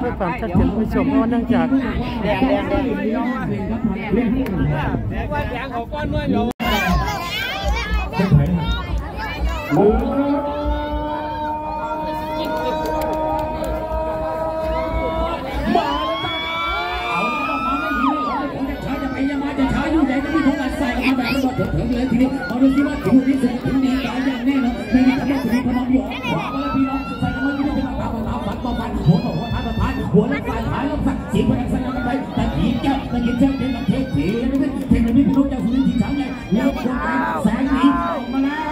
พื่อความชัดเจนผู้ชมเพราะเนื่องจากแดงของก้อนด้วยเหรอถึงเลยทีนี้เอาดูสิว่าถึงที่สุดถึงนี้การอย่างแน่นอนไม่มีคำว่าสุดพน้องหยกว่าแล้วพี่น้องใส่กันมาที่นี่จะมาตามฝันมาฟันหัวต่อหัวท้ายต่อท้ายหัวและปลายท้ายแล้วสักจีบพนักสัญญาไปแต่ผีแก้วแต่ยินเจ้าเป็นกับเทพผีไม่ใช่เทพไม่พี่น้องเจ้าสุรินทร์ที่ช้างใหญ่แล้วคนแสงนี้ออกมาแล้ว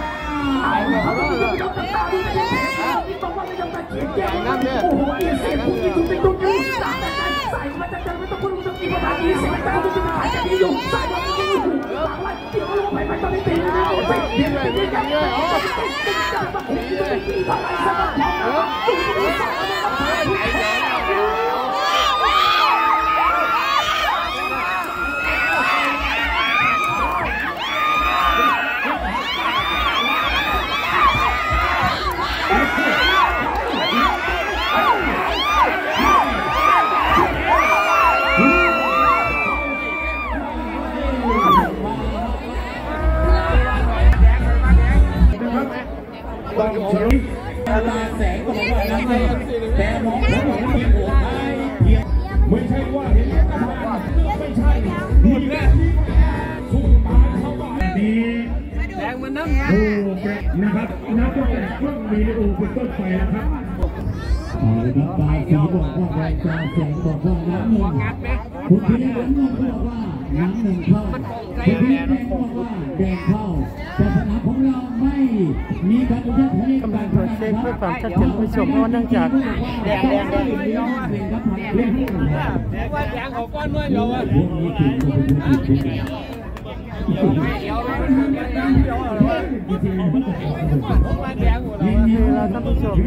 น้ำเนี่ยโอ้โหเสียงผู้หญิงตุ้งตุ้งยืนใส่มาจากไม่ต้องพูดต้องกินประมาณนี้เสียงตาตุ้งตุ้งหายใจดีอยู่ใส่มาตุ้งตุ้งอยู่หลังไล่เดี๋ยวลงไปตอนนี้ตีนะเฮ้ยเดี๋ยวเลยเดี๋ยวเลยอ๋อตุ้งตุ้งจะมาผมจะไปกินอะไรซะบ้างตุ้งตุ้งใส่ตาแสงก็บอกว่าน้ำเลยแต่มองผมบอกว่าเป็นหัวไทยไม่ใช่ว่าเห็นแค่ตาไม่ใช่ดูแลสุดท้ายเขาบอกดีแดงมันน้ำโอ้นะครับนับตั้งแต่ช่วงมีโอเป็นต้นไปนะครับตาสีบอกว่าตาแสงบอกว่าน้ำหนึ่งคุณพี่น้ำหนึ่งบอกว่าน้ำหนึ่งเข้าคุณพี่แดงบอกว่าแดงเข้าแต่สนามของเราไม่มีการอุทิศให้กำลังตรวจเช็คเพื่อความชัดเจนผู้ชมเพราะเนื่องจากแดงว่าแดงของก้อนด้วยเหรอวะเราท่านผู้ชม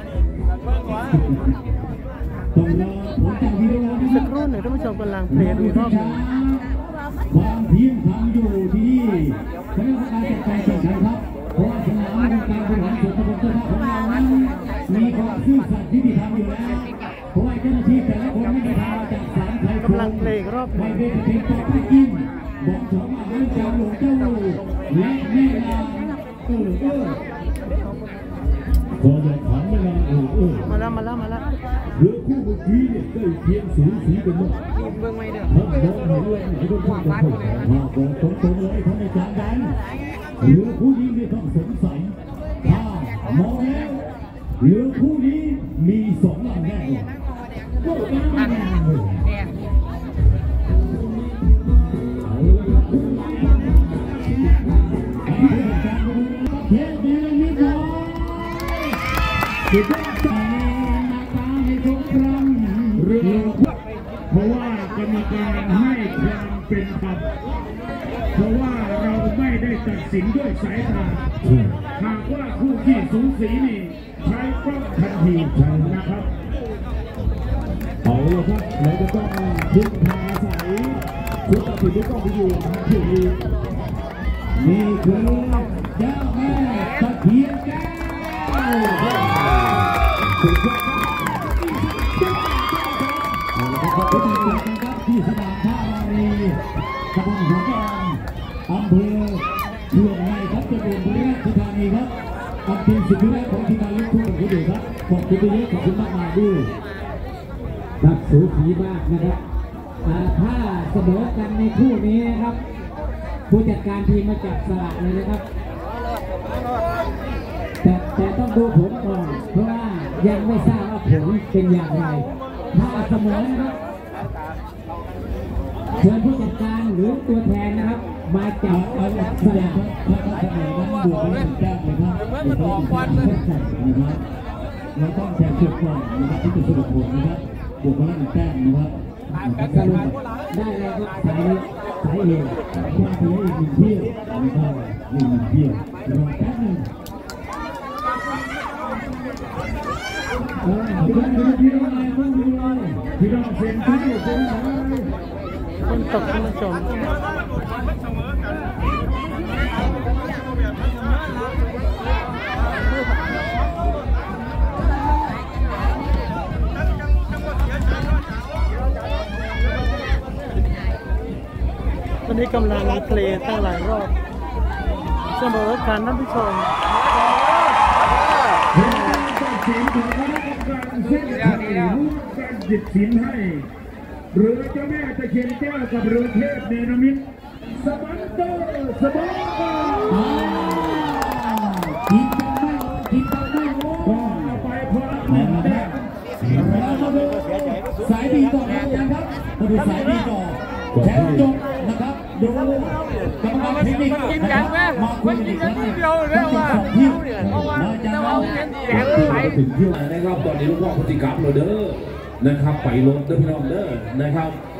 สักครู่หนึ่งท่านผู้ชมกำลังเพลย์ดูรอบหนึ่งความทีมทำอยู่ที่คณะกรรมการจัดการแข่งขันครับเพราะสนามการบริหารส่วนตำบลต้นของเรานั้นมีความซื่อสัตย์ที่ทำอยู่แล้วเพราะว่าเจ้าหน้าที่แต่ละคนไม่ได้ทำมาจากสารไทยกำลังเพลย์รอบไม่ได้เป็นตัวพระอินทร์บอกสองอาหารเจ้าหลวงเจ้าและแม่นางพอจะถามแม่นางมาแล้วเรือคู่เมื่อกี้เนี่ยได้เพียงสูสีกันหมดเบื้องไม่เด้อท่านมองเห็นเลยที่ต้องพูดกันมาบอกตรงๆเลยท่านอาจารย์ดันเรือคู่นี้ไม่ต้องสงสัยถ้ามองแล้วเรือคู่นี้มีสองลำแน่นอนก็น้ำแน่เลยเฮ้ยดีนิดหน่อยสุดยอดใจเพราะว่ากรรมการให้ความเป็นธรรมเพราะว่าเราไม่ได้ตัดสินด้วยสายตาหากว่าคู่ที่สูสีนี่ใช้กล้องทันทีนะครับเอาละครับเราจะต้องพึ่งพาอาศัยชุดตัดสินที่ต้องไปอยู่ที่นี่คือเจ้าแม่ตะเคียนแก้วขอบคุณนะครับที่สนามท่ารีตำบลหัวกองอำเภอเชียงใหม่ครับจังหวัดบุรีรัมย์ธานีครับอันเป็นสิ่งที่แรกของทีมงานลูกทุ่งที่ดูครับขอบคุณไปเยอะขอบคุณมากมายด้วยครับสูสีมากนะครับถ้าเสมอกันในคู่นี้นะครับผู้จัดการทีมมาจับสลากเลยนะครับแต่ต้องดูผลก่อนเพราะว่ายังไม่ทราบว่าผลเป็นอย่างไรถ้าเสมอนะครับเชิญผู้จัดการหรือตัวแทนนะครับมาจับเอาสลากถ้าเสมอนั้นบวกไป1แต้มเลยครับเราต้องแข่งจุดก่อนนะครับที่จะสรุปผลนะครับบวกไป1แต้มนะครับสรุปได้แล้วครับสายเอความถี่อีก1เที่ยวนะครับ1เที่ยวรอแป๊บนึงคนตกท่านผู้ชมอนนี้กำลังเพลย์ตั้งหลายรอบเสมอกันท่านผู้ชมสินของคณะกรรมการเส้นชัยร่วมกันจิตสินให้เรือเจ้าแม่ตะเคียนแก้วกับเรือเทพเนรมิตสมันเตอร์สบังกินกันไม่ก็ไปพอหนึ่งแต้มสายดีต่อครับครับมาดูสายดีต่อแชมป์จบนะครับดูกรรมการเทคนิคกินกันไหมมันกินกันนิดเดียวเลยว่าเพราะว่าแต่ว่าเป็นแสงไหลถึงเที่ยวนะครับตอนนี้ลูกว่าพฤติกรรมเราเด้อนะครับไปลงเด้อพี่น้องเด้อนะครับ